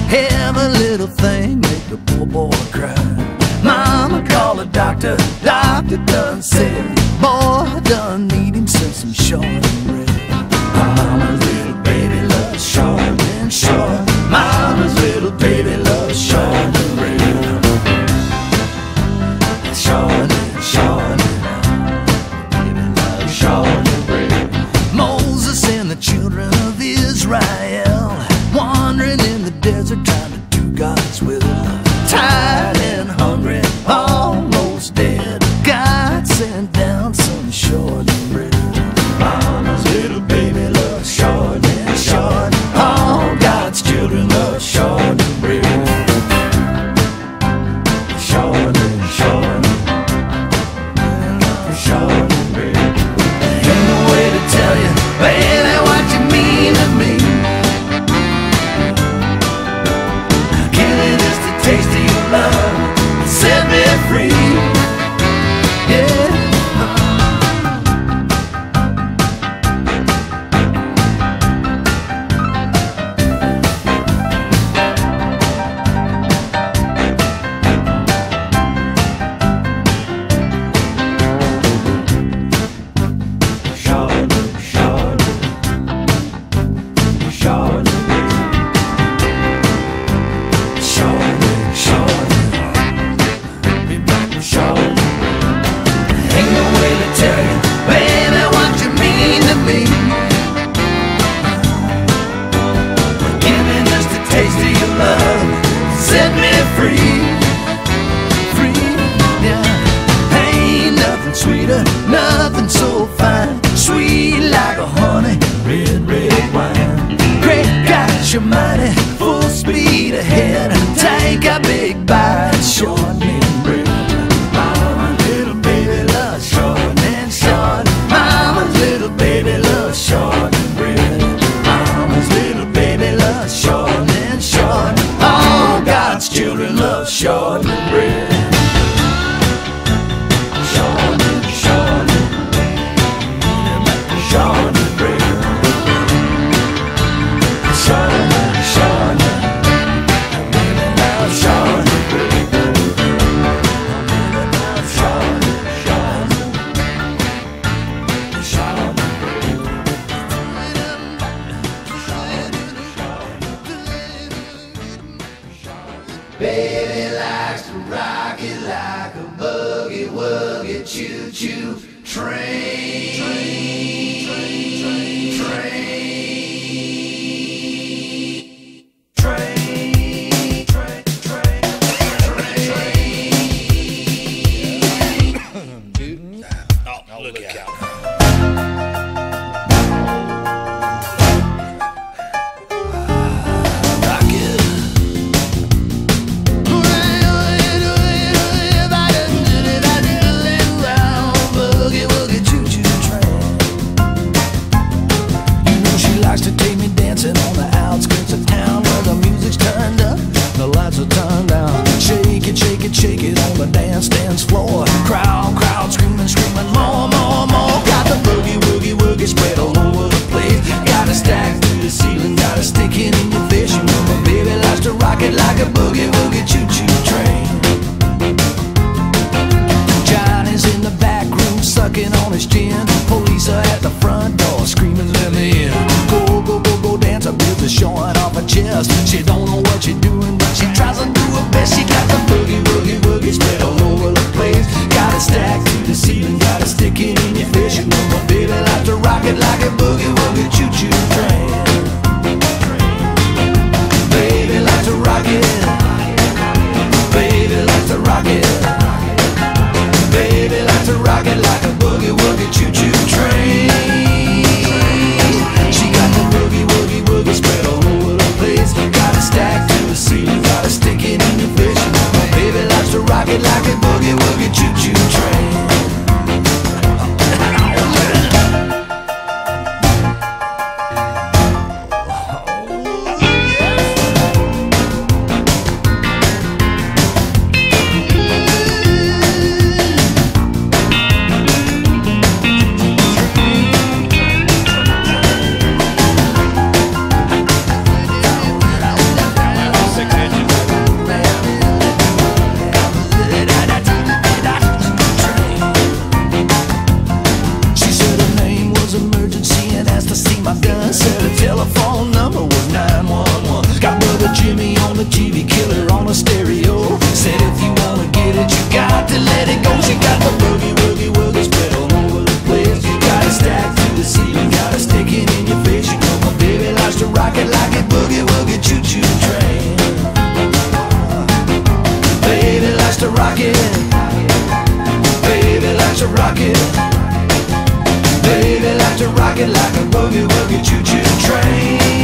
Every little thing make the poor boy cry. Mama called the doctor, doctor done said, boy, I done need him some short and red. Mama's little baby loves short and short. Mama's little baby loves short and red. Short and short and baby loves short and red. Moses and the children of Israel wandering in the desert trying to do God's will. Tired and hungry, almost dead, God sent down some short and bread. Mama's little baby loves short and short. All God's children love short and bread. Short and short, short and bread. Ain't no way to tell you, baby, what you mean to me. Giving just a taste of your love set me free. Yeah. Nothing so fine, sweet like a honey, red, red wine. Great got your mighty full speed ahead. Take a big bite, short and bread. Mama's little baby loves short and short. Mama's little baby loves short and bread. Mama's little baby loves short and short. All God's children love short and bread. Baby likes to rock it like a boogie woogie choo choo train. Dude, oh, look out. Shake it on the dance floor. Crowd screaming, more. Got the boogie, woogie, woogie spread all over the place. Got a stack to the ceiling, got a stick in your face. You know my baby likes to rock it like a boogie, woogie, choo-choo train. Johnny's in the back room sucking on his gin. Police are at the front door screaming, let me in. Go dance, a bitch showing off her chest. She don't know what she's doing, but she tries to do her best. She got the boogie, woogie spread all over the place. Got a stack to the ceiling, got a stick in your face. You know my baby likes to rock it like a boogie, woogie, choo-choo train. Baby likes to rock it. Baby likes to rock it. Baby likes to rock it like a boogie, woogie, choo-choo train. She got the boogie, woogie spread all over the place. Got a stack to the ceiling, got a stick in your face. You know my baby likes to rock it like a boogie, woogie, choo-choo train. a TV killer on a stereo. Said if you wanna get it, you got to let it go. She got the boogie, woogie, woogie spread all over the place. You got it stacked through the ceiling, got it sticking in your face. You know my baby likes to rock it like a boogie, woogie, choo-choo train. Baby likes to rock it. Baby likes to rock it. Baby likes to rock it like a boogie, woogie, choo-choo train.